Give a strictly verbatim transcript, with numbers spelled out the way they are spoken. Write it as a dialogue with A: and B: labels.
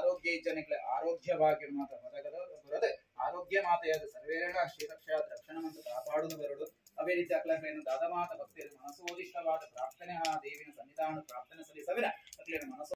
A: ಆರೋಗ್ಯ ಇಜ್ಜನೆಗಳ ಆರೋಗ್ಯವಾಗಿರುವಂತ ಹೊರಗದ ಬರದೆ ಆರೋಗ್ಯ ಮಾತೆಯಾದ ಸರ್ವೇರಣ ಶ್ರೀರಕ್ಷಾದ ರಕ್ಷಣೆ ಅಂತ ಕಾಪಾಡುವುದು ಬರಡು ಅವೇ ರೀತಿ ಅಕ್ಲೇನು ದಾದಮಾತ ಭಕ್ತಿಯ ಮನಸೋದಿಷ್ಟವಾದ ಪ್ರಾರ್ಥನೆ ಆ ದೇವಿನ ಸನ್ನಿಧಾನ ಪ್ರಾರ್ಥನೆ ಸಲ್ಲಿಸವಿನ ಅಕ್ಲೇನು ಮನಸ್ಸು